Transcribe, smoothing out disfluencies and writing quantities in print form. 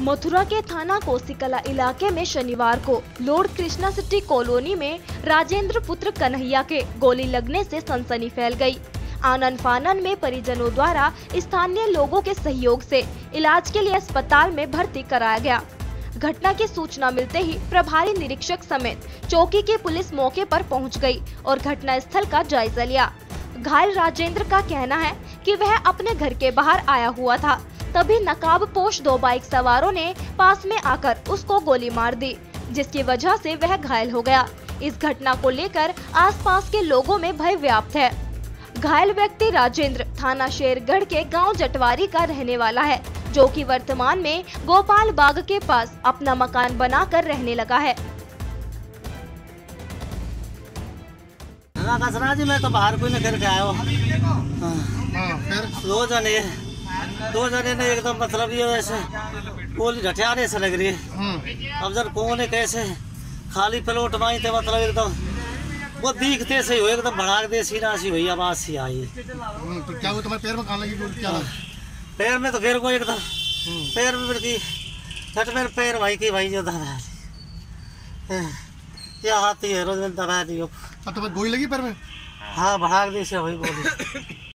मथुरा के थाना कोसीकला इलाके में शनिवार को लॉर्ड कृष्णा सिटी कॉलोनी में राजेंद्र पुत्र कन्हैया के गोली लगने से सनसनी फैल गई। आनन फानन में परिजनों द्वारा स्थानीय लोगों के सहयोग से इलाज के लिए अस्पताल में भर्ती कराया गया। घटना की सूचना मिलते ही प्रभारी निरीक्षक समेत चौकी की पुलिस मौके पर पहुंच गई और घटना स्थल का जायजा लिया। घायल राजेंद्र का कहना है कि वह अपने घर के बाहर आया हुआ था, तभी नकाबपोश 2 बाइक सवारों ने पास में आकर उसको गोली मार दी, जिसकी वजह से वह घायल हो गया। इस घटना को लेकर आसपास के लोगों में भय व्याप्त है। घायल व्यक्ति राजेंद्र थाना शेरगढ़ के गांव जटवारी का रहने वाला है, जो कि वर्तमान में गोपाल बाग के पास अपना मकान बनाकर रहने लगा है। जी मैं तो बाहर कोई खेल के आया हूँ। दो जने ने एकदम मतलब ये वैसे गोली ढटियाने से लग रही है। अब जब कौन है कैसे खाली प्लॉट माई थे मतलब एकदम वो दिखते से हो एकदम भड़ाक दे सीना सी हुई आवाज सी आई। तो क्या वो तुम्हारे पैर में कहाँ लगी गोली? क्या पैर में तो फिर को एकदम पैर में की छठ मेरे पैर भाई की भाई जो दबा क्या हाथी है रोज में दबा दियो। तुम्हें गोली लगी पैर में? हाँ भड़ाक दे से हुई गोली।